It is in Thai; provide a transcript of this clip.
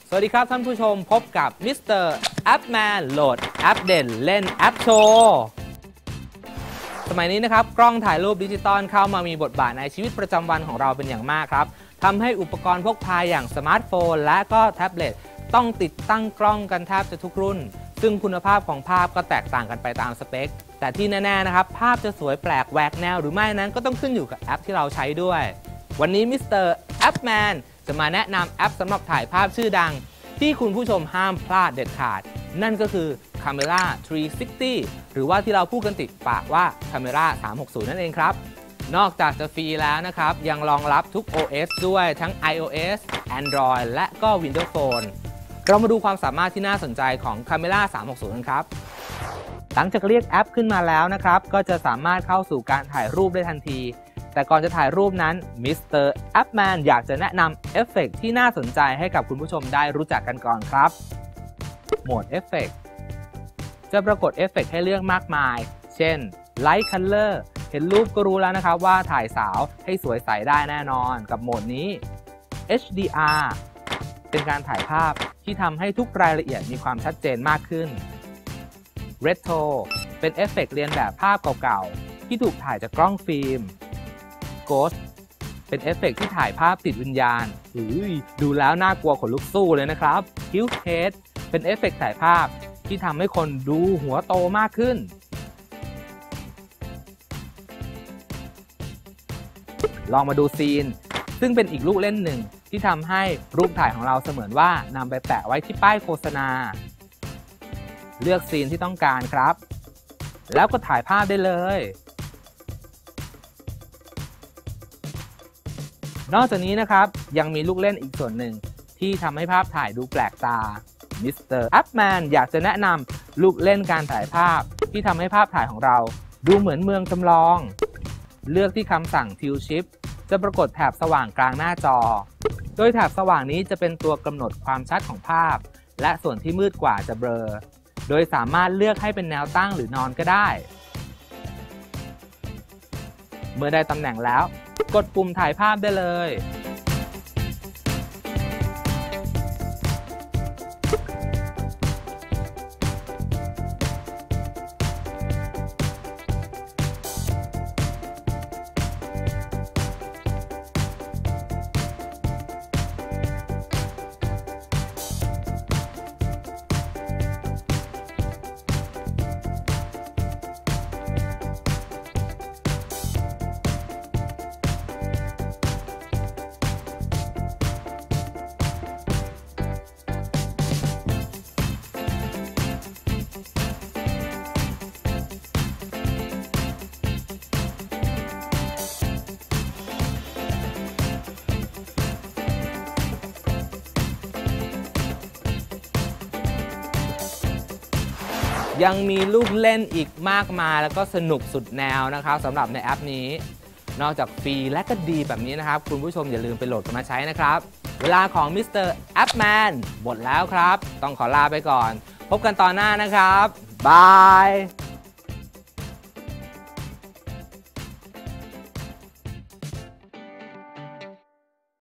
สวัสดีครับท่านผู้ชมพบกับมิสเตอร์แอปแมนโหลดแอปเด่นเล่นแอปโชว์สมัยนี้นะครับกล้องถ่ายรูปดิจิตอลเข้ามามีบทบาทในชีวิตประจำวันของเราเป็นอย่างมากครับทำให้อุปกรณ์พกพาอย่างสมาร์ทโฟนและก็แท็บเล็ตต้องติดตั้งกล้องกันแทบจะทุกรุ่นซึ่งคุณภาพของภาพก็แตกต่างกันไปตามสเปคแต่ที่แน่ๆนะครับภาพจะสวยแปลกแหวกแนวหรือไม่นั้นก็ต้องขึ้นอยู่กับแอปที่เราใช้ด้วยวันนี้มิสเตอร์แอปแมนจะมาแนะนำแอปสำหรับถ่ายภาพชื่อดังที่คุณผู้ชมห้ามพลาดเด็ดขาดนั่นก็คือ Camera 360 หรือว่าที่เราพูดกันติดปากว่า Camera 360 นั่นเองครับนอกจากจะฟรีแล้วนะครับยังรองรับทุก OS ด้วยทั้ง iOS Android และก็ Windows Phone เรามาดูความสามารถที่น่าสนใจของ Camera 360 กันครับหลังจากเรียกแอปขึ้นมาแล้วนะครับก็จะสามารถเข้าสู่การถ่ายรูปได้ทันทีแต่ก่อนจะถ่ายรูปนั้นมิสเตอร์แอปแมนอยากจะแนะนำเอฟเฟกต์ที่น่าสนใจให้กับคุณผู้ชมได้รู้จักกันก่อนครับโหมดเอฟเฟกต์จะปรากฏเอฟเฟกต์ให้เลือกมากมายเช่น Light Color เห็นรูปก็รู้แล้วนะครับว่าถ่ายสาวให้สวยใสได้แน่นอนกับโหมดนี้ HDR เป็นการถ่ายภาพที่ทำให้ทุกรายละเอียดมีความชัดเจนมากขึ้น Retro เป็นเอฟเฟกต์เรียนแบบภาพเก่าๆที่ถูกถ่ายจากกล้องฟิล์มGhost เป็นเอฟเฟกต์ที่ถ่ายภาพติดวิญญาณดูแล้วน่ากลัวขนลุกสู้เลยนะครับ Tilt Head เป็นเอฟเฟกต์ถ่ายภาพที่ทำให้คนดูหัวโตมากขึ้นลองมาดูซีนซึ่งเป็นอีกลูกเล่นหนึ่งที่ทำให้รูปถ่ายของเราเสมือนว่านำไปแปะไว้ที่ป้ายโฆษณาเลือกซีนที่ต้องการครับแล้วก็ถ่ายภาพได้เลยนอกจากนี้นะครับยังมีลูกเล่นอีกส่วนหนึ่งที่ทำให้ภาพถ่ายดูแปลกตามิสเตอร์แอปแมนอยากจะแนะนำลูกเล่นการถ่ายภาพที่ทำให้ภาพถ่ายของเราดูเหมือนเมืองจำลองเลือกที่คำสั่ง Tilt Shift จะปรากฏแถบสว่างกลางหน้าจอโดยแถบสว่างนี้จะเป็นตัวกำหนดความชัดของภาพและส่วนที่มืดกว่าจะเบลอโดยสามารถเลือกให้เป็นแนวตั้งหรือนอนก็ได้เมื่อได้ตำแหน่งแล้วกดปุ่มถ่ายภาพได้เลยยังมีลูกเล่นอีกมากมายแล้วก็สนุกสุดแนวนะครับสำหรับในแอปนี้นอกจากฟรีและก็ดีแบบนี้นะครับคุณผู้ชมอย่าลืมไปโหลดกันมาใช้นะครับเวลาของมิสเตอร์แอปแมนหมดแล้วครับต้องขอลาไปก่อนพบกันตอนหน้านะครับบาย